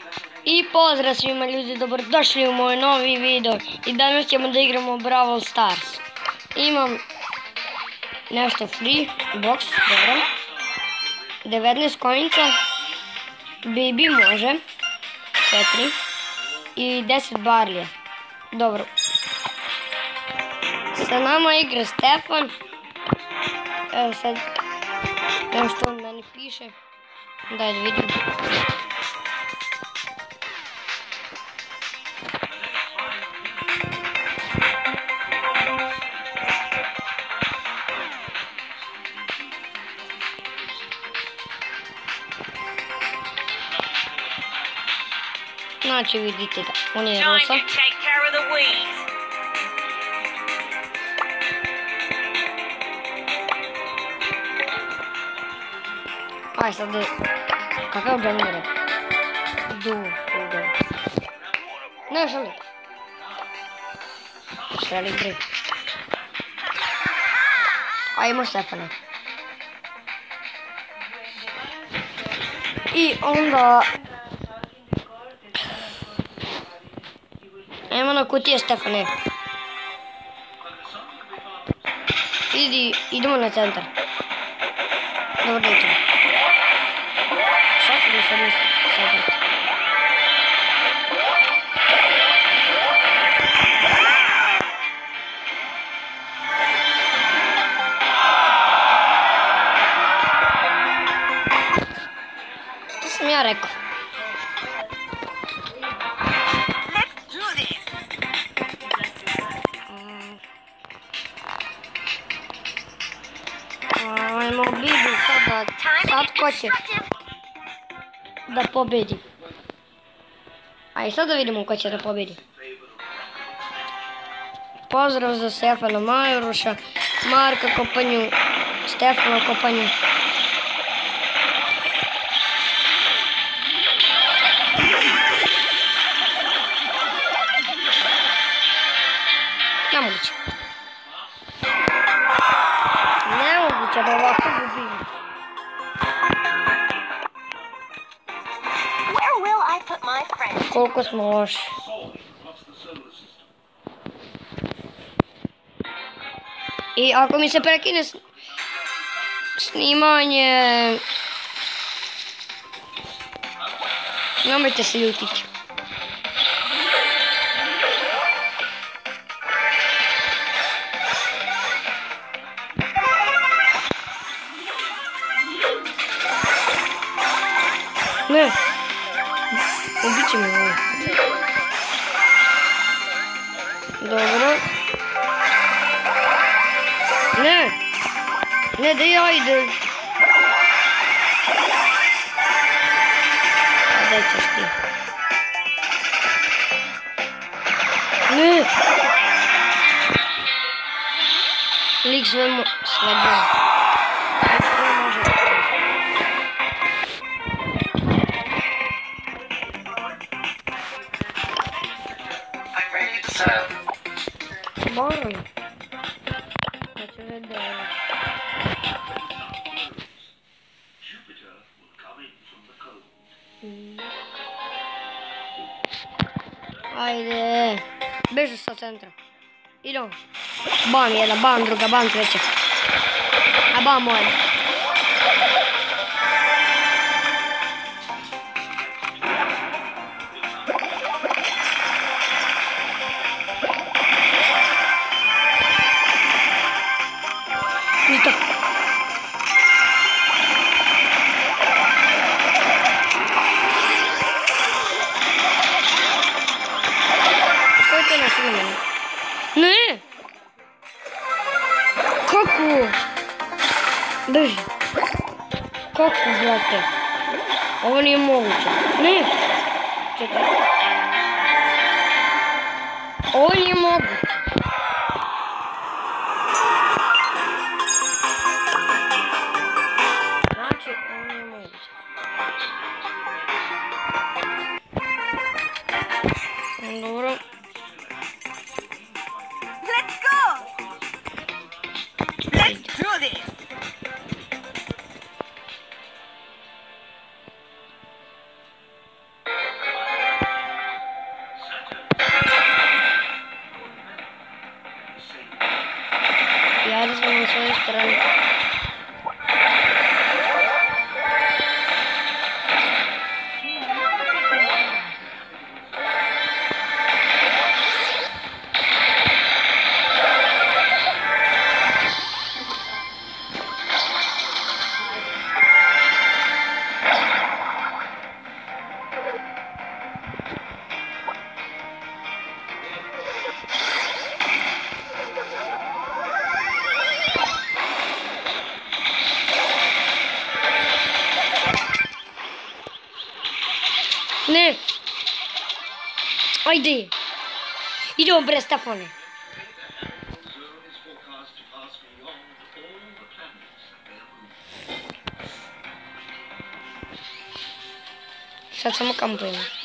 I pozdrav svima ljudi, dobrodošli u moj novi video. I danas ćemo da igramo Brawl Stars. Imam nešto free box, dobro. 19 konica. Baby može 4 i 10 barlija. Dobro. Sa nama igra Stefan. Evo sad, evo što on meni piše. Daj da vidim. Znači vidite da on je rosa. Aj sad, kakav džungler je? Ne želi. Želi bre. Ajmo Stefana. I onda... Ajmo na kutije Stefane. Idemo na centar. Dobro jutro. Šta ću mi sad misli? Sabrati. Što sam ja rekao? Ajmo Bibi sad ko će da pobedi. Ajde sad da vidimo ko će da pobedi. Pozdrav za Stefana Majoruša, Marka Kopanju, Stefana Kopanju. Nemoguće. Nemoguće da ovako gubim. Koliko smo loši. I ako mi se prekine snimanje, nemojte se ljutiti. Ne. Ubit će me ovo. Dobro. Ne. Ne, da ja idem. A daj ćeš ti. Ne. Lik sve može. Moram. Hoću da je. Ajde. Bežu sa centra. Idemo. Ban jedna, ban druga, ban treća. A ban moja. Ništa. Ko je to našlo mene? Ne! Kako? Drži. Kako, brate? Ovo nije moguće. Ne! Čekaj. Ovo nije moguće. Dobro. Let's go. Let's do this. Ne. Ajde. Idemo bre, Stefane. Sad samo kampujemo.